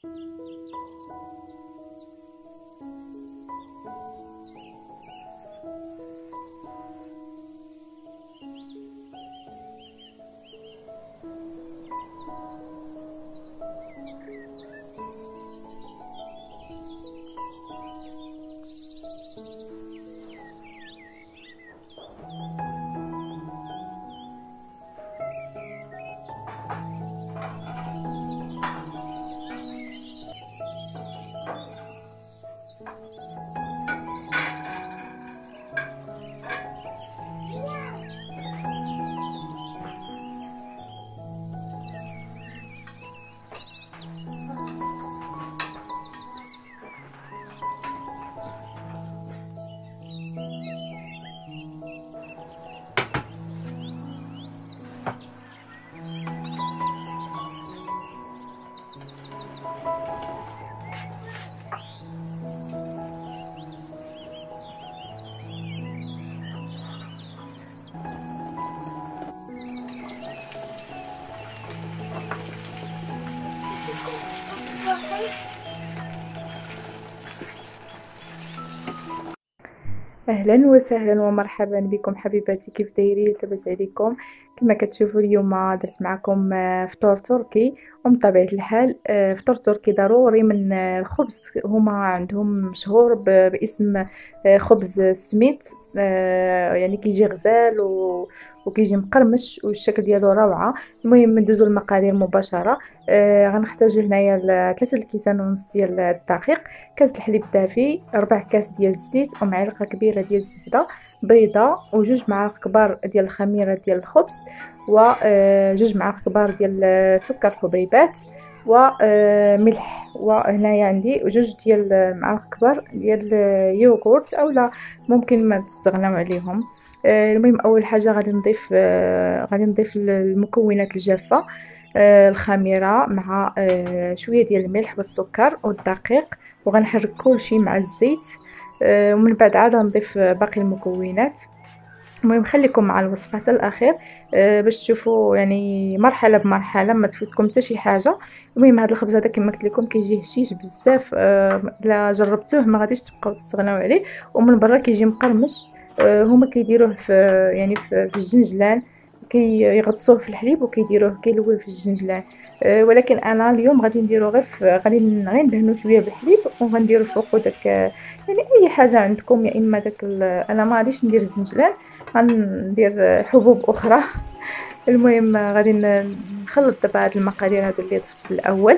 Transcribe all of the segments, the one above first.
اهلا وسهلا ومرحبا بكم حبيباتي، كيف دايرين؟ لاباس عليكم؟ كما كتشوفوا اليوم درت معكم فطور تركي. ومن طبيعه الحال فطور تركي ضروري من الخبز. هما عندهم مشهور باسم خبز السميت. يعني كيجي غزال وكيجي مقرمش والشكل ديالو روعه. المهم ندوزو المقادير مباشره. غنحتاجو هنايا 3 الكيسان ونص ديال الدقيق، كاس الحليب دافي، 4 كاس ديال الزيت، ومعلقه كبيره ديال الزبده، بيضه، وجوج معالق كبار ديال الخميره ديال الخبز، وجوج معالق كبار ديال سكر حبيبات، وملح. وهنايا عندي جوج ديال المعالق كبار ديال يوغورت اولا ممكن ما تستغناو عليهم. المهم اول حاجه غادي نضيف المكونات الجافه، الخميره مع شويه ديال الملح والسكر والدقيق، وغنحرك كلشي مع الزيت. ومن بعد عاد نضيف باقي المكونات. المهم خليكم مع الوصفه حتى الاخير باش تشوفوا يعني مرحله بمرحله ما تفوتكم حتى شي حاجه. المهم هذا الخبز هذا كما قلت لكم كيجي هشيش بزاف، الا جربتوه ما غاديش تبقاو تستغناو عليه. ومن برا كيجي مقرمش. هما كيديروه في يعني في الجنجلان، كيغطسوه في الحليب وكيديروه كيلوي في الجنجلان. ولكن انا اليوم غادي نديرو غادي غير ندهنو شويه بالحليب وغنديرو فوقو داك يعني اي حاجه عندكم، يا اما داك انا ما غاديش ندير الزنجلان، غندير حبوب اخرى. المهم غادي نخلط دابا هاد المقادير هادو اللي ضفت في الاول.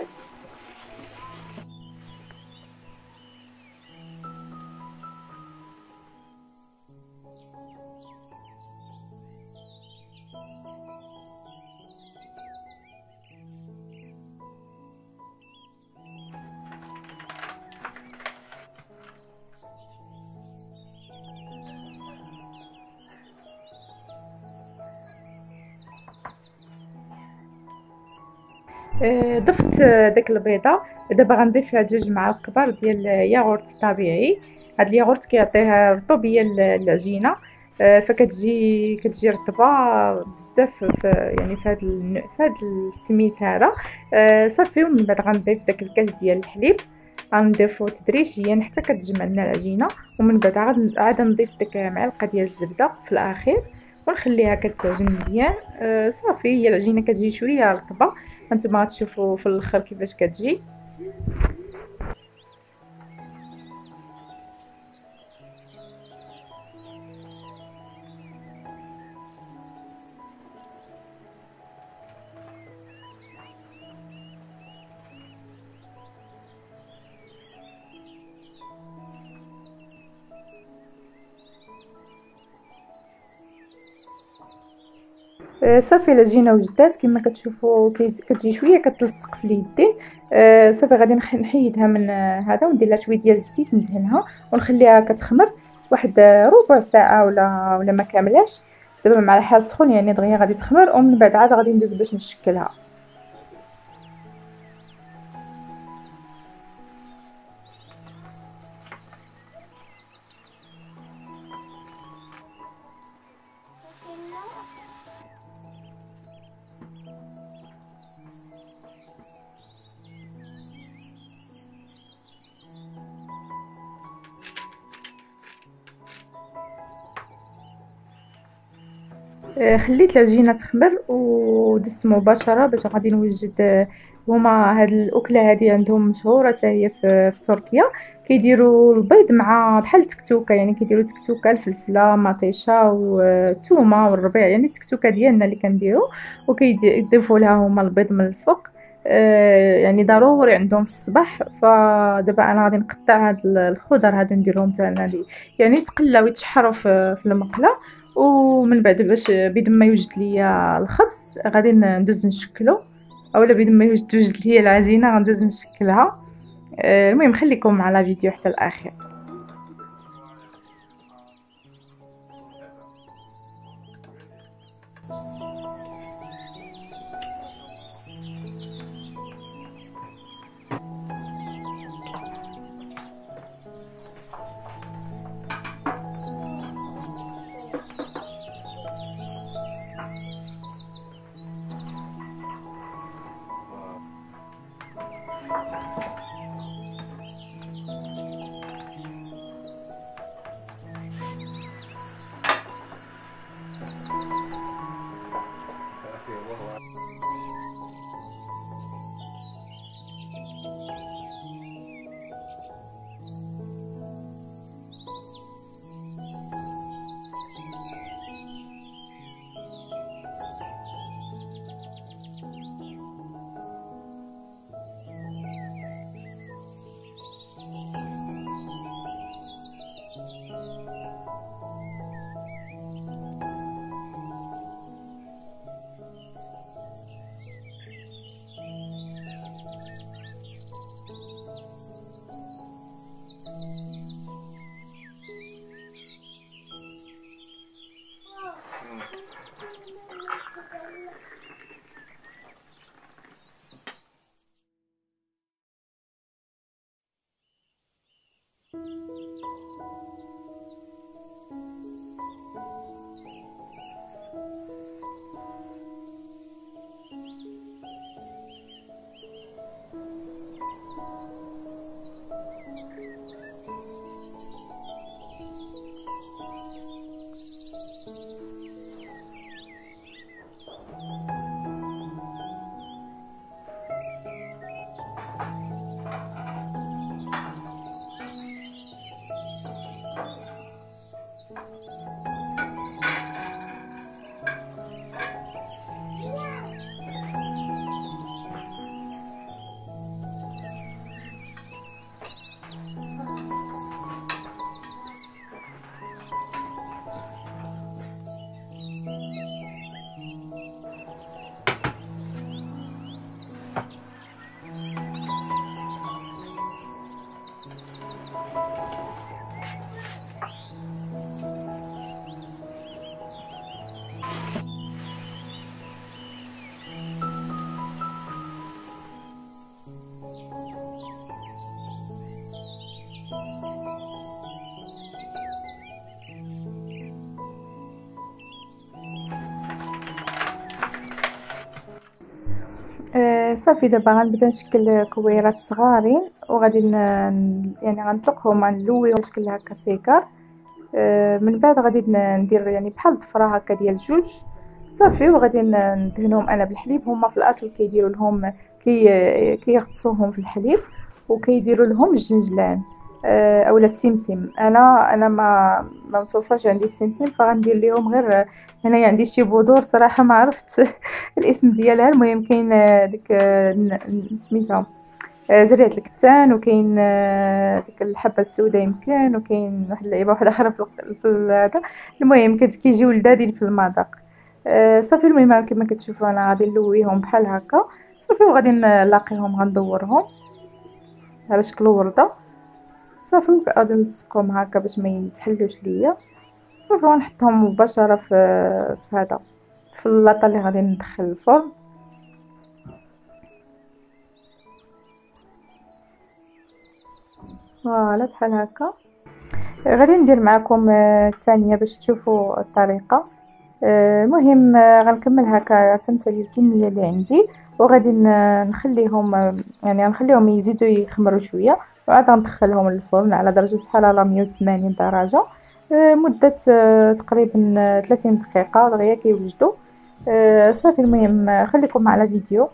ضفت داك البيضه. دابا غنضيف فيها 2 معالق كبار ديال ياغورت طبيعي. هاد الياغورت كيعطيها رطوبيه للعجينه، كتجي رطبه بزاف يعني في هاد السميت هذا. صافي. ومن بعد غنضيف داك الكاس ديال الحليب، غنضيفو تدريجيا حتى كتجمع لنا العجينه. ومن بعد عاد نضيف ديك معلقه ديال الزبده في الاخير ونخليها كتعجن مزيان. صافي هي العجينه كتجي شويه رطبه، هانتوما غتشوفوا في الاخر كيفاش كتجي. صافي العجينه وجدات كما كتشوفوا، كتجي شويه كتلصق في اليدين. صافي غادي نحيدها من هذا وندير لها شويه ديال الزيت ندهنها ونخليها كتخمر واحد ربع ساعه ولا ما كاملاش. دابا مع الحال سخون يعني دغيا غادي تخمر، ومن بعد عاد غادي ندوز باش نشكلها. خليت العجينه تخمر ودزت مباشره باش غادي نوجد. هما هاد الاكله هادي عندهم مشهوره حتى هي في تركيا. كيديروا البيض مع بحال التكتوكه، يعني كيديروا التكتوكه الفلفله مطيشه والثومه والربيع، يعني التكتوكه ديالنا اللي كنديروا، وكيضيفوا لها هما البيض من الفوق. يعني ضروري عندهم في الصباح. فدابا انا غادي نقطع هاد الخضر هادو نديرهم حتى انا يعني يتقلاو يتشحروا في المقله. ومن بعد باش بيد ما يوجد ليا الخبز غادي ندوز نشكلو، اولا بيد ما توجد ليا العجينه غندوز نشكلها. المهم خليكم مع لا فيديو حتى الاخر. صافي دابا غنبدا نشكل كويرات صغارين، وغادي يعني غنطلقهم غنلويهم شكل هكا سيكار. من بعد غادي ندير يعني بحال الضفره هكا ديال جوج صافي، وغادي ندهنهم انا بالحليب. هما في الاصل كيديروا لهم كيغطسوهم في الحليب وكيديروا لهم الجنجلان اولا السمسم. انا ما متوفرش عندي السمسم، فغندير لهم غير هنايا عندي شي بذور صراحه ما عرفتش الاسم ديالها. المهم كاين ديك سميتها زريعة الكتان، وكاين ديك الحبة السوداء يمكن، وكاين واحد اللعيبة واحدة أخرى في هذا. المهم كيجيو لذاذين في المذاق. صافي المهم كما كتشوفوا أنا غادي نلويهم بحال هكا صافي، وغادي نلاقيهم غندورهم على شكل وردة صافي، وغادي نلصقهم هكا باش ما يتحلوش ليا صافي، ونحطهم مباشرة في هذا في اللاطه اللي غادي ندخل الفرن. فوالا بحال هكا. غادي ندير معكم الثانيه باش تشوفوا الطريقه. المهم غنكمل هكا تنسالي الكميه اللي عندي، وغادي نخليهم يعني غنخليهم يزيدوا يخمروا شويه، وعاد غندخلهم للفرن على درجه حراره 180 درجه. مدة تقريبا 30 دقيقة دغيا كيوجدوا. صافي المهم خليكم مع الفيديو.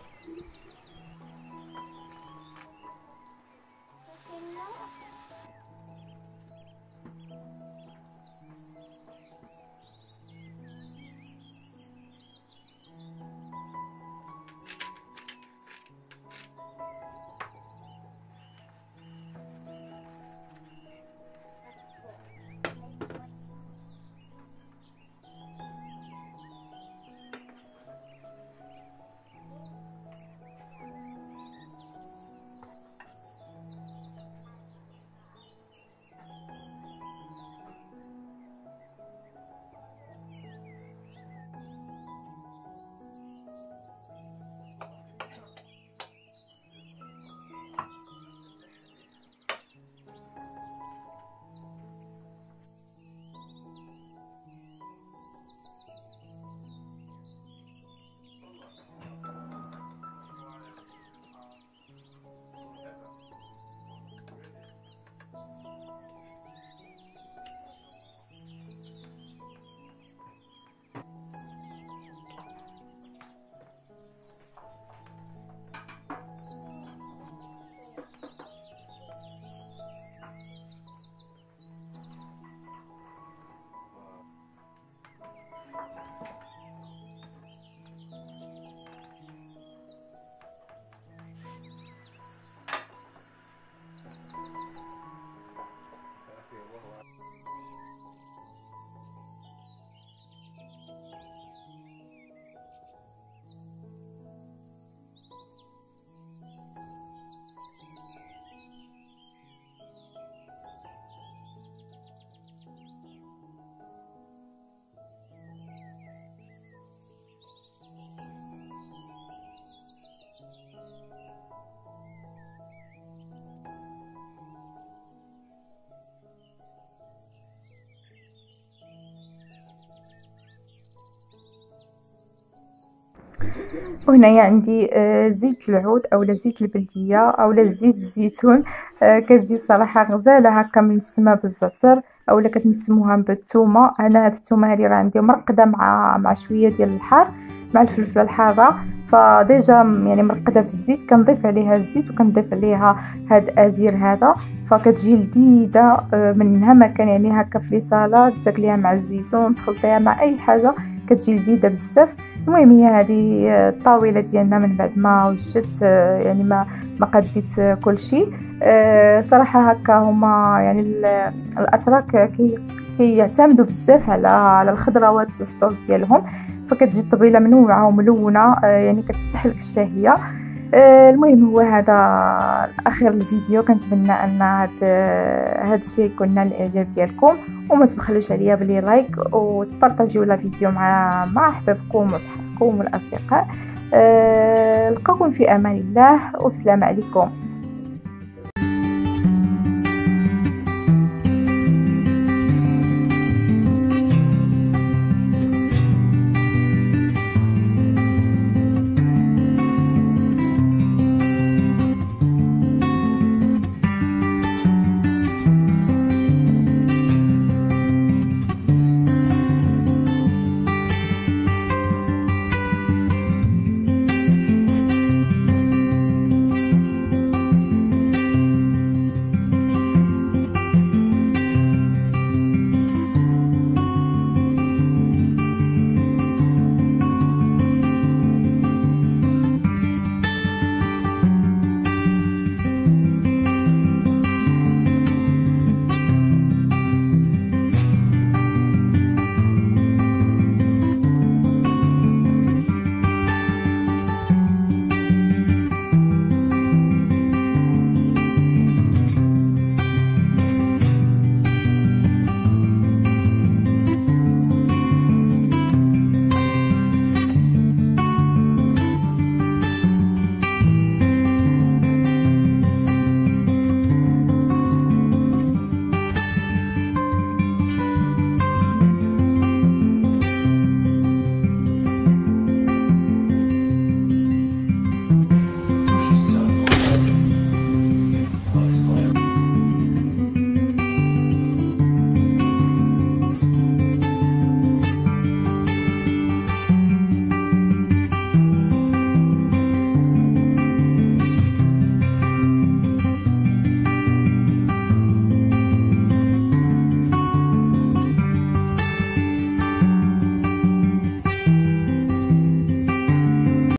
وهنايا عندي زيت العود اولا زيت البلديه اولا زيت الزيتون. كتجي صراحه غزاله هكا من السما بالزعتر اولا كتنسموها بالثومه. انا هاد الثومه هذه راه عندي مرقده مع شويه ديال الحار مع الفلفله الحاره، فديجا يعني مرقده في الزيت. كنضيف عليها الزيت وكنضيف عليها هاد الازير هذا، فكتجي لذيذه منها ما كان يعني هكا في لي سالاد تاكليها مع الزيتون تخلطيها مع اي حاجه كتجي لذيذه بزاف. المهم هي هذه الطاوله ديالنا من بعد ما وجدت يعني ما قديت كل شيء. صراحه هكا هما يعني الاتراك كيعتمدوا بزاف على الخضروات في الفطور ديالهم، فكتجي الطبيله منوعه وملونه يعني كتفتح لك الشهيه. المهم هو هذا اخر الفيديو. كنتمنى ان هذا الشيء يكون نال الاعجاب ديالكم، وما تبخلوش عليا بلي لايك وتبارطاجيو لا فيديو مع احبابكم وصحابكم والاصدقاء. نلقاكم في امان الله وبسلام عليكم.